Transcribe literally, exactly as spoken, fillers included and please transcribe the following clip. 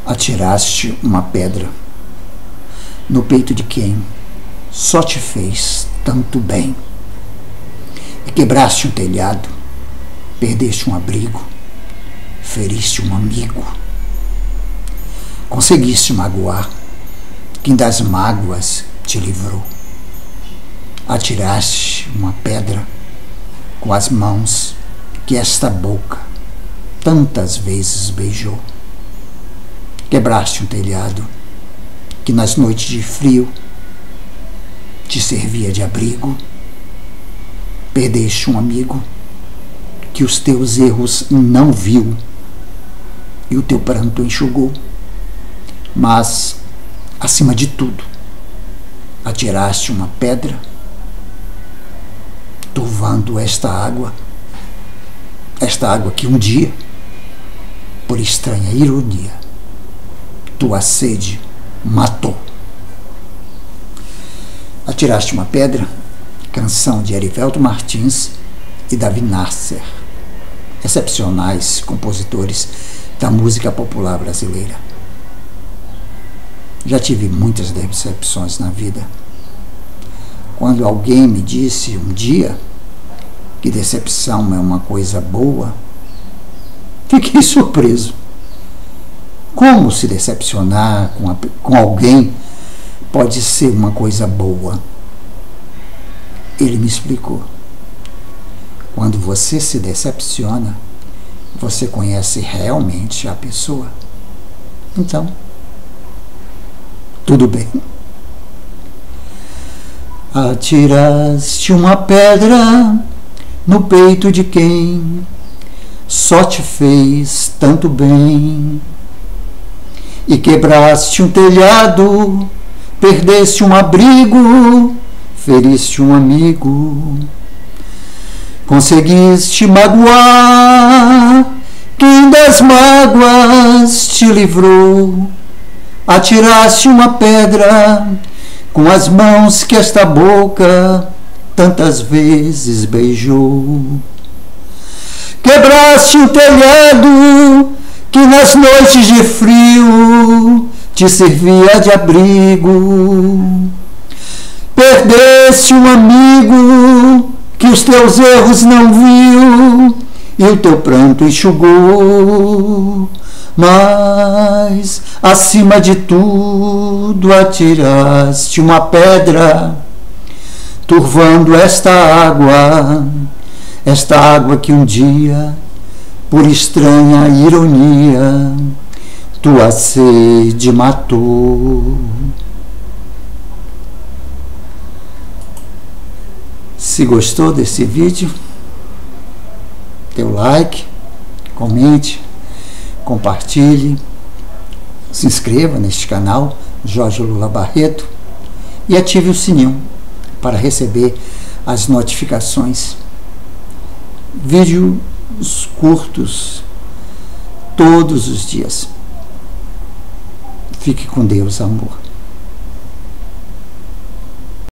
Atiraste uma pedra no peito de quem só te fez tanto bem, e quebraste um telhado, perdeste um abrigo, feriste um amigo. Conseguiste magoar quem das mágoas te livrou. Atiraste uma pedra com as mãos que esta boca tantas vezes beijou. Quebraste um telhado que nas noites de frio te servia de abrigo. Perdeste um amigo que os teus erros não viu e o teu pranto enxugou. Mas, acima de tudo, atiraste uma pedra, turvando esta água, esta água que um dia, por estranha ironia, tua sede matou. Atiraste uma pedra, canção de Erivelto Martins e Davi Nasser, excepcionais compositores da música popular brasileira. Já tive muitas decepções na vida. Quando alguém me disse um dia que decepção é uma coisa boa, fiquei surpreso. Como se decepcionar com, a, com alguém pode ser uma coisa boa? Ele me explicou. Quando você se decepciona, você conhece realmente a pessoa. Então, tudo bem. Atiraste uma pedra no peito de quem só te fez tanto bem, e quebraste um telhado, perdeste um abrigo, feriste um amigo. Conseguiste magoar quem das mágoas te livrou. Atiraste uma pedra com as mãos que esta boca tantas vezes beijou. Quebraste um telhado que nas noites de frio te servia de abrigo. Perdeste um amigo que os teus erros não viu e o teu pranto enxugou. Mas, acima de tudo, atiraste uma pedra, turvando esta água, esta água que um dia, por estranha ironia, tua sede matou. Se gostou desse vídeo, dê o like, comente, compartilhe, se inscreva neste canal Jorge Lula Barreto e ative o sininho para receber as notificações. Vídeos curtos todos os dias. Fique com Deus, amor.